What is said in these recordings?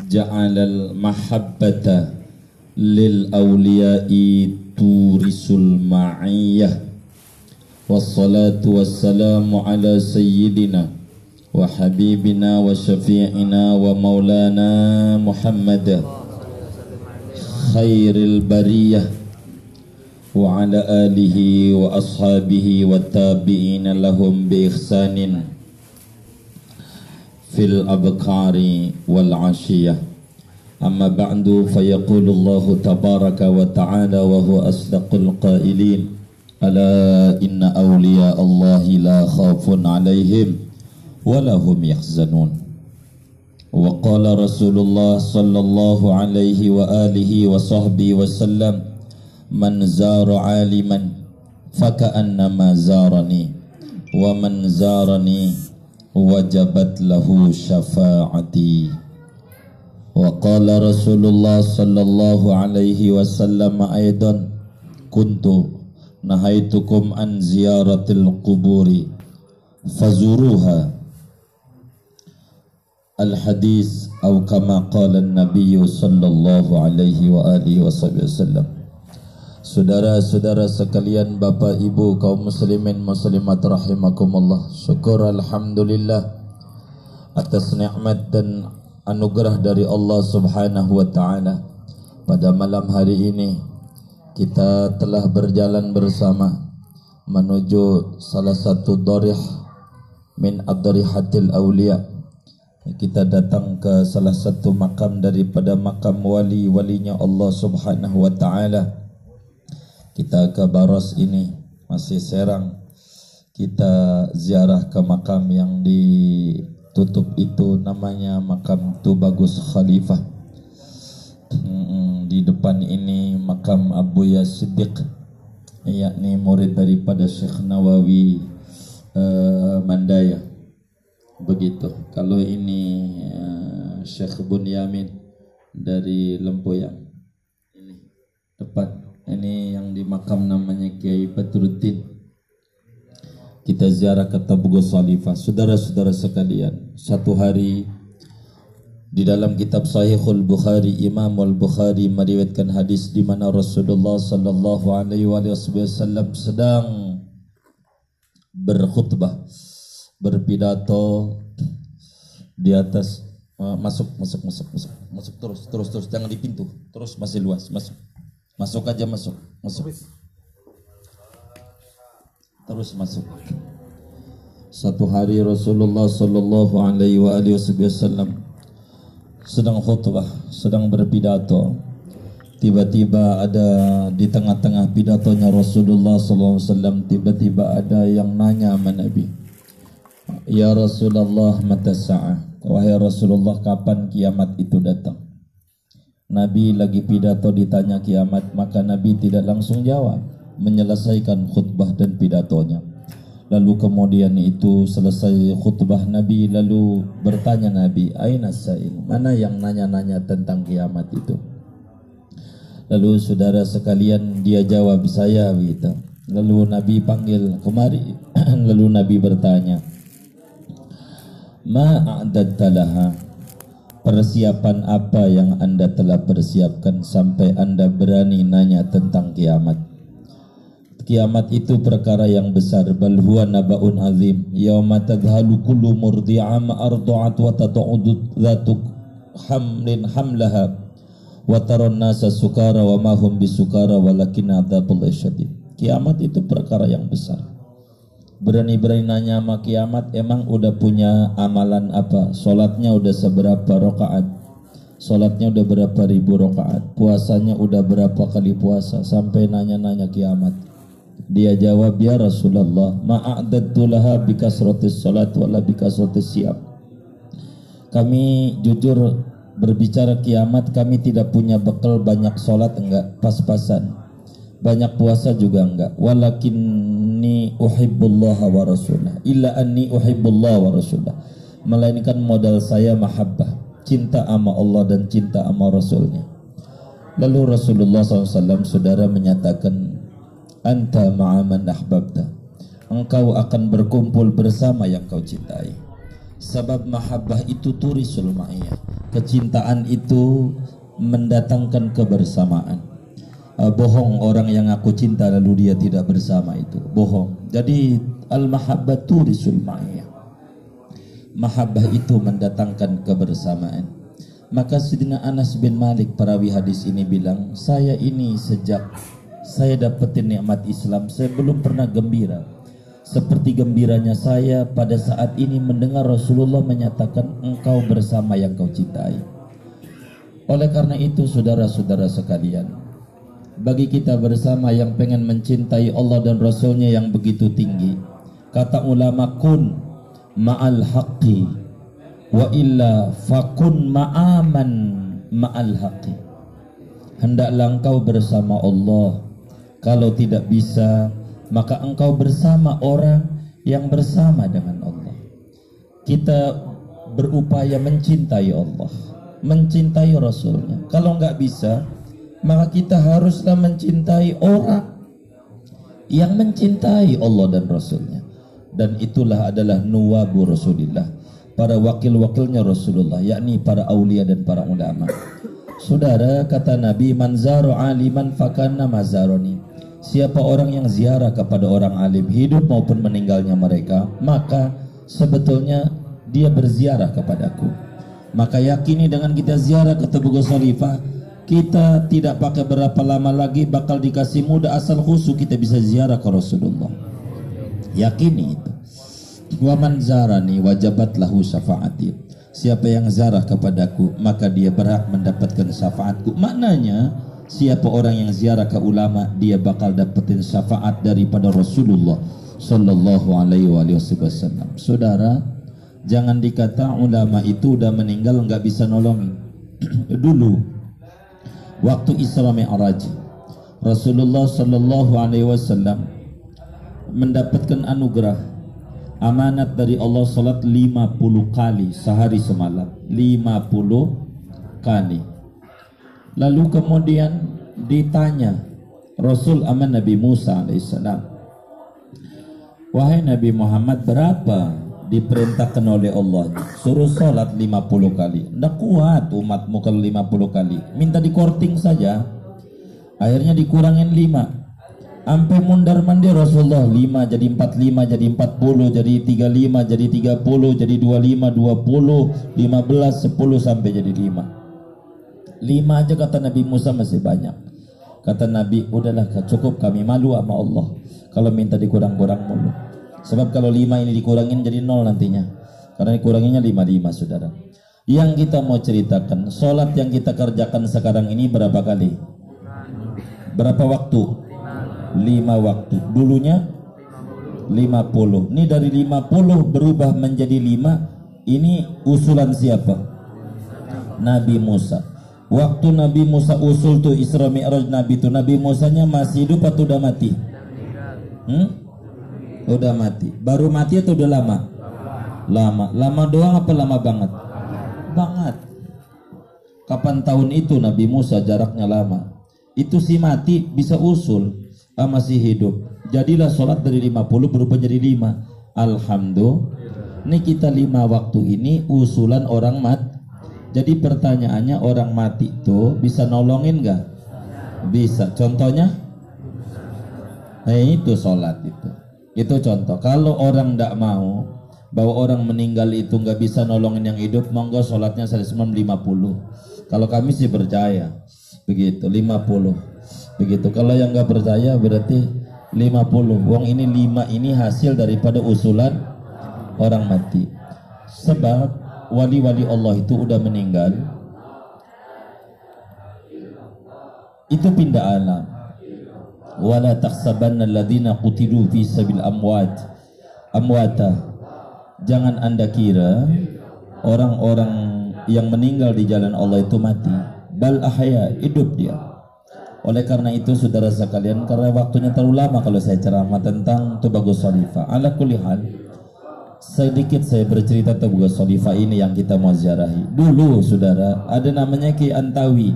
ja'alal mahabbata lil awliya'i turisul ma'iyah. Wassalatu wassalamu ala sayyidina wa habibina wa syafi'ina wa maulana Muhammad khairil bariyah wa ala alihi wa ashabihi wa tabi'ina lahum bi ihsanin fil abqari wal ashiyah. Amma ba'du, fayaqulullahu tabaraka wa ta'ala wa huwa asdaqul qailin, ala inna awliya Allahi la khafun alaihim wa lahum yahzanun. Wa qala Rasulullah sallallahu alaihi wa alihi wa sahbihi wa sallam, man zara aliman faka'annama zarani wa man zarani wajabat lahu syafa'ati. Wa qala Rasulullah sallallahu alaihi wasallam aidan, kuntu nahaitukum an ziyaratil quburi fazuruha. Al hadis atau kama qala an-nabiy sallallahu alaihi wa alihi wasallam. Saudara-saudara sekalian, Bapak Ibu kaum muslimin muslimat rahimakumullah, syukur alhamdulillah atas nikmat dan anugerah dari Allah Subhanahu wa taala. Pada malam hari ini kita telah berjalan bersama menuju salah satu dharih min ad-dharihatil awliya. Kita datang ke salah satu makam daripada makam wali-walinya Allah Subhanahu wa taala. Kita ke Baros ini, masih Serang. Kita ziarah ke makam yang ditutup itu, namanya makam Tubagus Khalifah. Di depan ini makam Abu Siddiq, yakni murid daripada Syekh Nawawi Mandaya. Begitu. Kalau ini Syekh Bunyamin dari Lempoyang. Ini depan. Ini yang di makam namanya Kiai Badruddin. Kita ziarah ke Tubagus Khalifah. Saudara-saudara sekalian, satu hari di dalam kitab Sahihul Bukhari, Imam Al-Bukhari meriwayatkan hadis di mana Rasulullah sallallahu alaihi wasallam sedang berkhutbah, berpidato di atas masuk terus jangan di pintu, terus masih luas, masuk aja, masuk terus masuk. Satu hari Rasulullah sallallahu alaihi wasallam sedang khutbah, sedang berpidato. Tiba-tiba ada di tengah-tengah pidatonya Rasulullah sallallahu alaihi wasallam, tiba-tiba ada yang nanya sama Nabi, ya Rasulullah, mata sa'ah, wahai Rasulullah, kapan kiamat itu datang? Nabi lagi pidato ditanya kiamat, maka Nabi tidak langsung jawab, menyelesaikan khutbah dan pidatonya. Lalu kemudian itu selesai khutbah Nabi, lalu bertanya Nabi, aina sa'il, mana yang nanya-nanya tentang kiamat itu? Lalu saudara sekalian, dia jawab, saya gitu. Lalu Nabi panggil kemari. Lalu Nabi bertanya, ma'a'dadta laha, persiapan apa yang anda telah persiapkan sampai anda berani nanya tentang kiamat? Kiamat itu perkara yang besar. Bal huwa naba'un azim, yauma tadhalu kullu murdi'a ma arda'at wa tata'udu dhatu hamlin hamlaha wa taron nasa sukara wa ma hum bisukara walakin adzabul syadid. Kiamat itu perkara yang besar. Berani-berani nanya sama kiamat, emang udah punya amalan apa? Sholatnya udah seberapa rakaat? Sholatnya udah berapa ribu rakaat? Puasanya udah berapa kali puasa? Sampai nanya-nanya kiamat. Dia jawab, ya Rasulullah, ma'a'dadtu laha bikasratis sholat wala bikasratis siyam. Kami jujur berbicara kiamat, kami tidak punya bekal banyak sholat, enggak, pas-pasan. Banyak puasa juga enggak. Walakinni uhibbullaha wa rasulah, illa anni uhibbullaha wa rasulah. Melainkan modal saya mahabbah, cinta sama Allah dan cinta sama Rasulnya. Lalu Rasulullah SAW saudara menyatakan, anta ma'aman ahbabta, engkau akan berkumpul bersama yang kau cintai. Sebab mahabbah itu turisul ma'iyah. Kecintaan itu mendatangkan kebersamaan. Bohong orang yang aku cinta lalu dia tidak bersama, itu bohong. Jadi al-mahabbah turisul ma'iyah. Mahabbah itu mendatangkan kebersamaan. Maka Sayyidina Anas bin Malik perawi hadis ini bilang, saya ini sejak saya dapetin nikmat Islam, saya belum pernah gembira seperti gembiranya saya pada saat ini mendengar Rasulullah menyatakan engkau bersama yang kau cintai. Oleh karena itu saudara-saudara sekalian, bagi kita bersama yang pengen mencintai Allah dan Rasulnya yang begitu tinggi, kata ulama, kun ma'al haqqi wa illa fakun ma'aman ma'al haqqi. Hendaklah engkau bersama Allah, kalau tidak bisa maka engkau bersama orang yang bersama dengan Allah. Kita berupaya mencintai Allah, mencintai Rasulnya. Kalau enggak bisa, maka kita haruslah mencintai orang yang mencintai Allah dan Rasulnya. Dan itulah adalah nuwabu Rasulillah, para wakil-wakilnya Rasulullah, yakni para aulia dan para ulama. Saudara, kata Nabi, man zaro aliman fakanna mazaroni. Siapa orang yang ziarah kepada orang alim, hidup maupun meninggalnya mereka, maka sebetulnya dia berziarah kepadaku. Maka yakini dengan kita ziarah ke Tugu Khalifah, kita tidak pakai berapa lama lagi bakal dikasih mudah asal khusyuk kita bisa ziarah ke Rasulullah. Yakini itu. Wa man zarani wajabat lahu syafaati. Siapa yang ziarah kepadaku, maka dia berhak mendapatkan syafaatku. Maknanya, siapa orang yang ziarah ke ulama, dia bakal dapetin syafaat daripada Rasulullah sallallahu alaihi wasallam. Saudara, jangan dikata ulama itu udah meninggal nggak bisa nolongin. Dulu waktu Isra Mi'raj, Rasulullah sallallahu alaihi wasallam mendapatkan anugerah amanat dari Allah, salat 50 kali sehari semalam, 50 kali. Lalu kemudian ditanya Rasul sama Nabi Musa alaihissalam, wahai Nabi Muhammad, berapa diperintahkan oleh Allah? Suruh salat 50 kali. Nggak kuat umatmu kalau 50 kali, minta dikorting saja. Akhirnya dikurangin 5, sampai mundar mandir Rasulullah, 5 jadi 45 jadi 40 jadi 35 jadi 30 jadi 25 20 15 10 sampai jadi 5 aja kata Nabi Musa masih banyak. Kata Nabi, udahlah cukup, kami malu sama Allah kalau minta dikurang-kurang mulu. Sebab kalau 5 ini dikurangin jadi 0 nantinya, karena dikuranginnya 55. Saudara, yang kita mau ceritakan, sholat yang kita kerjakan sekarang ini berapa kali? Berapa waktu? 5 waktu. Dulunya 50. Ini dari 50 berubah menjadi 5. Ini usulan siapa? Nabi Musa. Waktu Nabi Musa usul tuh Isra Mi'raj Nabi tuh, Nabi Musanya masih hidup atau udah mati? Udah mati. Baru mati atau udah lama? Lama. Lama doang apa lama banget? Banget. Kapan tahun itu Nabi Musa jaraknya lama? Itu si mati bisa usul, masih hidup. Jadilah sholat dari 50 berubah jadi 5. Alhamdulillah. Ini kita 5 waktu ini usulan orang mati. Jadi pertanyaannya, orang mati itu bisa nolongin gak? Bisa. Contohnya? Nah itu sholat itu. Itu contoh. Kalau orang tidak mau bahwa orang meninggal itu nggak bisa nolongin yang hidup, monggo sholatnya 50. Kalau kami sih percaya begitu, 50. Begitu. Kalau yang nggak percaya berarti 50. Wong ini 5 ini hasil daripada usulan orang mati. Sebab wali-wali Allah itu udah meninggal, itu pindah alam. Wala tahsabanna alladziina qutilu fi sabil amwata. Jangan Anda kira orang-orang yang meninggal di jalan Allah itu mati. Bal ahya, hidup dia. Oleh karena itu saudara sekalian, karena waktunya terlalu lama kalau saya ceramah tentang Tugu Khalifah. Ala kulli hal, sedikit saya bercerita Tugu Khalifah ini yang kita mau ziarahi. Dulu saudara, ada namanya Kiai Antawi.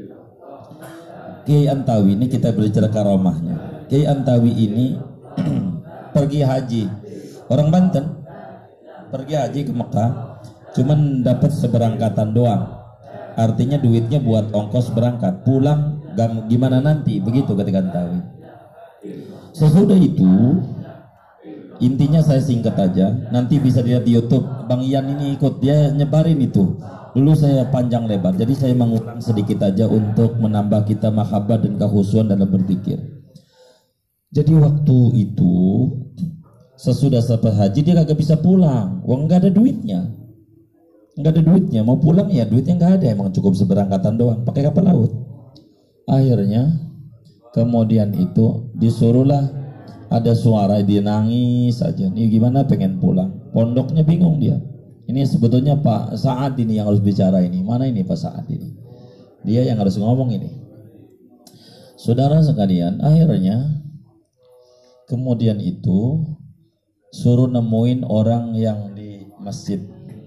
Kiai Antawi ini kita berbicara karomahnya. Kiai Antawi ini pergi haji. Orang Banten. pergi haji ke Mekah, cuman dapat seberangkatan doang. Artinya duitnya buat ongkos berangkat, pulang gimana nanti, begitu ketika tahu. Sesudah itu, intinya saya singkat aja, nanti bisa dilihat di YouTube. Bang Ian ini ikut, dia nyebarin itu. Dulu saya panjang lebar, jadi saya mengulang sedikit aja untuk menambah kita mahabbah dan kehusuan dalam berpikir. Jadi waktu itu sesudah selesai haji dia kagak bisa pulang, uang nggak ada duitnya, mau pulang ya duitnya nggak ada, emang cukup seberangkatan doang, pakai kapal laut. Akhirnya kemudian itu disuruhlah, ada suara dia nangis saja, nih gimana pengen pulang, pondoknya bingung dia. Ini sebetulnya Pak Saad ini yang harus bicara ini, mana ini Pak Saad ini, dia yang harus ngomong ini. Saudara sekalian, akhirnya kemudian itu suruh nemuin orang yang di masjid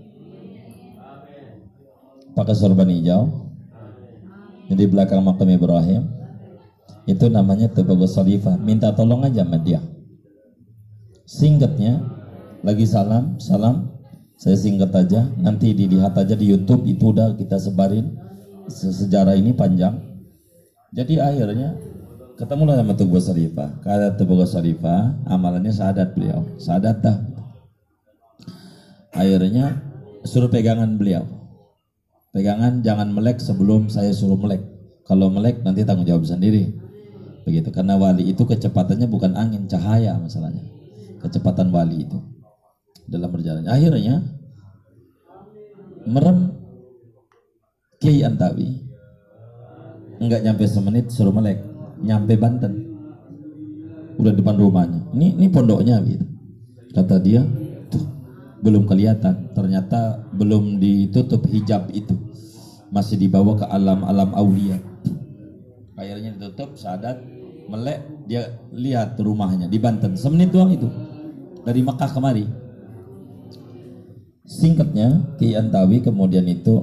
pakai sorban hijau di belakang makam Ibrahim, itu namanya Tubagus Salifah. Minta tolong aja sama dia. Singkatnya, lagi salam, saya singkat aja, nanti dilihat aja di YouTube, itu udah kita sebarin sejarah ini panjang. Jadi akhirnya ketemulah sama Tubagus Salifah. Kata Tubagus Salifah, amalannya syahadat beliau, syahadat dah. Akhirnya suruh pegangan beliau, pegangan jangan melek sebelum saya suruh melek. Kalau melek nanti tanggung jawab sendiri. Begitu, karena wali itu kecepatannya bukan angin, cahaya masalahnya. Kecepatan wali itu dalam perjalanan. Akhirnya merem Kiai Antawi, enggak nyampe semenit suruh melek, nyampe Banten, udah depan rumahnya. Ini pondoknya gitu. Kata dia, tuh belum kelihatan, ternyata belum ditutup hijab itu, masih dibawa ke alam aulia. Akhirnya ditutup, syahadat, melek, dia lihat rumahnya di Banten. Semenit doang itu, dari Mekah kemari. Singkatnya, Kiai Antawi kemudian itu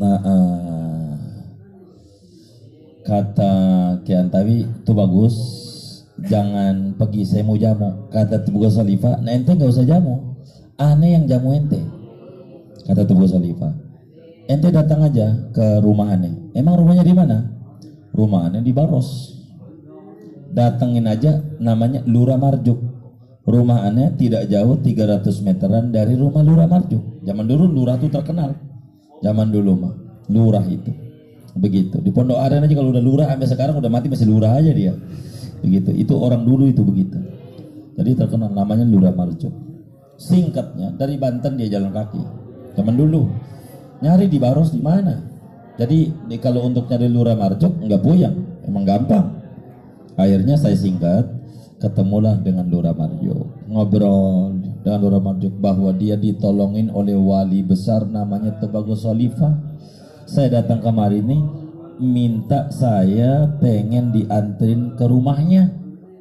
kata Kiai Antawi, itu bagus, jangan pergi, saya mau jamu. Kata Tubagus Salifah, nah ente gak usah jamu, aneh yang jamu ente. Kata Tubagus Salifah, ente datang aja ke rumah aneh. Emang rumahnya di mana? Rumah aneh di Baros. Datengin aja, namanya Lurah Marjuk. Rumah aneh tidak jauh 300 meteran dari rumah Lurah Marjuk. Zaman dulu lurah itu terkenal. Zaman dulu mah lurah itu. Begitu. Di Pondok Aren aja kalau udah lurah, sampai sekarang udah mati masih lurah aja dia. Begitu. Itu orang dulu itu begitu. Jadi terkenal, namanya Lurah Marjuk. Singkatnya, dari Banten dia jalan kaki. Zaman dulu. Nyari di Baros di mana? Jadi kalau untuk nyari Lurah Marjuk nggak puyeng, emang gampang. Akhirnya saya singkat, ketemulah dengan Lurah Marjuk, ngobrol dengan Lurah Marjuk bahwa dia ditolongin oleh wali besar namanya Tubagus Salifah. Saya datang kemari ini minta saya pengen diantrin ke rumahnya,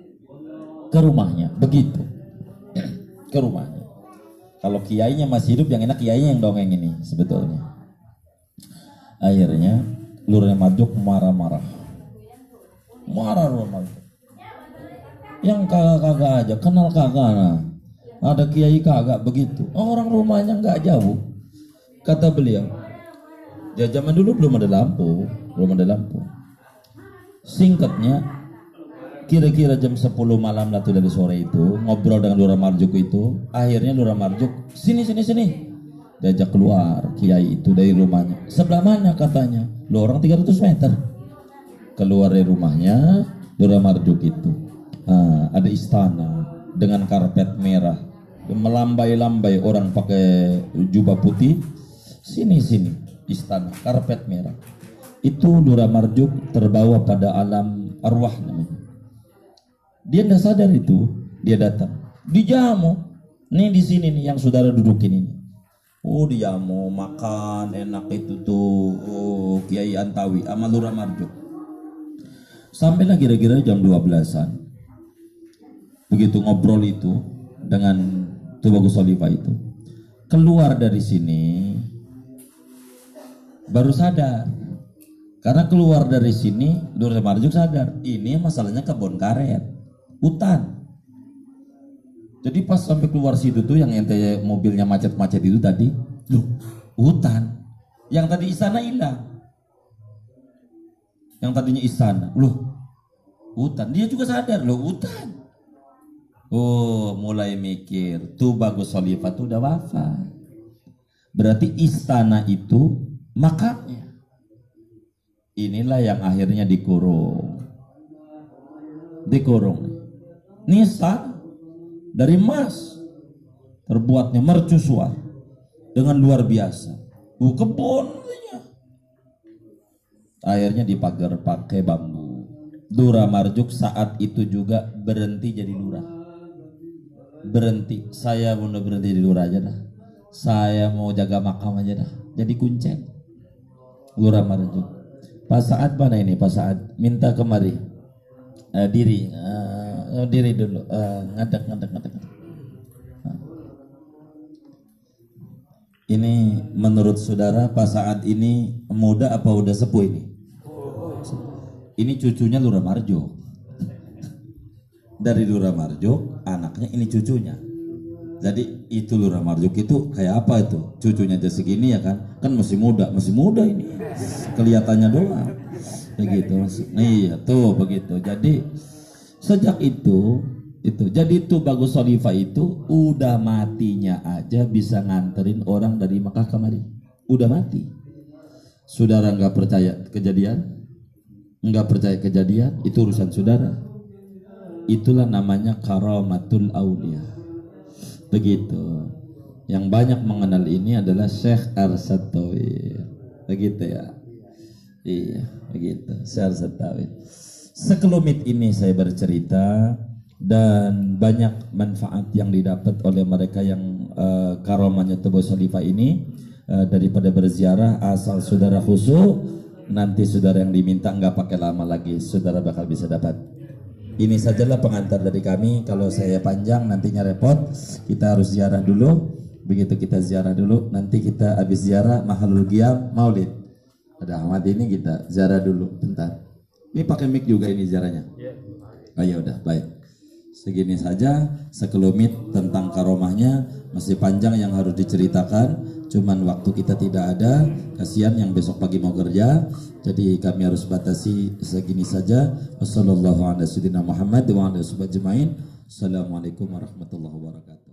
begitu, ke rumahnya. Kalau kiainya masih hidup, yang enak kiainya yang dongeng ini sebetulnya. Akhirnya Lurah Marjuk marah Lurah Marjuk. Yang kagak aja, kenal kagak, nah. Ada kiai kagak, begitu. Orang rumahnya nggak jauh. Kata beliau, ya zaman dulu belum ada lampu. Singkatnya, kira-kira jam 10 malam lah tuh dari sore itu, ngobrol dengan Lurah Marjuk itu. Akhirnya Lurah Marjuk, sini. Diajak keluar kiai itu dari rumahnya. Sebelah mana katanya? Lu orang 300 meter. Keluar dari rumahnya Lurah Marjuk itu. Ada istana dengan karpet merah, melambai-lambai orang pakai jubah putih. Sini istana karpet merah. Itu Lurah Marjuk terbawa pada alam arwah namanya. Dia tidak sadar itu, dia datang dijamu. Nih di sini nih yang saudara dudukin ini. Dia mau makan enak itu tuh Kiai Antawi sama Lurah Marjuk. Sampailah kira-kira jam 12-an. Begitu ngobrol itu dengan Tubagus Salifah itu, keluar dari sini baru sadar. Karena keluar dari sini Lurah Marjuk sadar, ini masalahnya kebun karet, hutan. Jadi pas sampai keluar situ tuh yang ente mobilnya macet-macet itu tadi, loh, hutan. Yang tadi istana hilang. Yang tadinya istana, loh, hutan. Dia juga sadar, loh, hutan. Oh, mulai mikir, tuh Bagus Khalifah tuh udah wafat. Berarti istana itu makamnya. Inilah yang akhirnya dikurung. Nisa dari emas, terbuatnya mercusuar dengan luar biasa. Kebunnya. Akhirnya dipagar pakai bambu. Dura Marjuk saat itu juga berhenti jadi lurah. Berhenti, saya mau berhenti jadi lurah aja dah. Saya mau jaga makam aja dah. Jadi kuncen. Lurah Marjuk. Pak Saad mana ini? Pak Saad minta kemari. Diri dulu. Ngadek. Ini menurut saudara Pak Saad ini muda apa udah sepuh ini? Ini cucunya Lurah Marjo. Dari Lurah Marjo, anaknya ini cucunya. Jadi itu Lurah Marjo itu kayak apa itu? Cucunya aja segini ya kan? Kan masih muda ini. Kelihatannya doang. Begitu masih. Iya tuh begitu. Jadi sejak itu jadi itu Bagus Khalifah itu udah matinya aja bisa nganterin orang dari Mekah kemari. Udah mati. Saudara nggak percaya kejadian? Nggak percaya kejadian? Itu urusan saudara. Itulah namanya karamatul aulia. Begitu. Yang banyak mengenal ini adalah Syekh Arsyad Tauhid. Begitu ya. Iya, begitu. Syekh Arsyad Tauhid. Sekelumit ini saya bercerita dan banyak manfaat yang didapat oleh mereka yang karomahnya Bagus Khalifah ini daripada berziarah. Asal saudara khusyuk, nanti saudara yang diminta nggak pakai lama lagi, saudara bakal bisa dapat. Ini sajalah pengantar dari kami. Kalau saya panjang nantinya repot. Kita harus ziarah dulu. Begitu kita ziarah dulu, nanti kita habis ziarah Mahalul Qiyam Maulid. Ada Ahmad ini kita ziarah dulu bentar. Ini pakai mic juga ini ziarahnya. Oh ya udah, baik. Segini saja sekelumit tentang karomahnya, masih panjang yang harus diceritakan. Cuman waktu kita tidak ada, kasihan yang besok pagi mau kerja. Jadi kami harus batasi segini saja. Wassalamualaikum warahmatullahi wabarakatuh.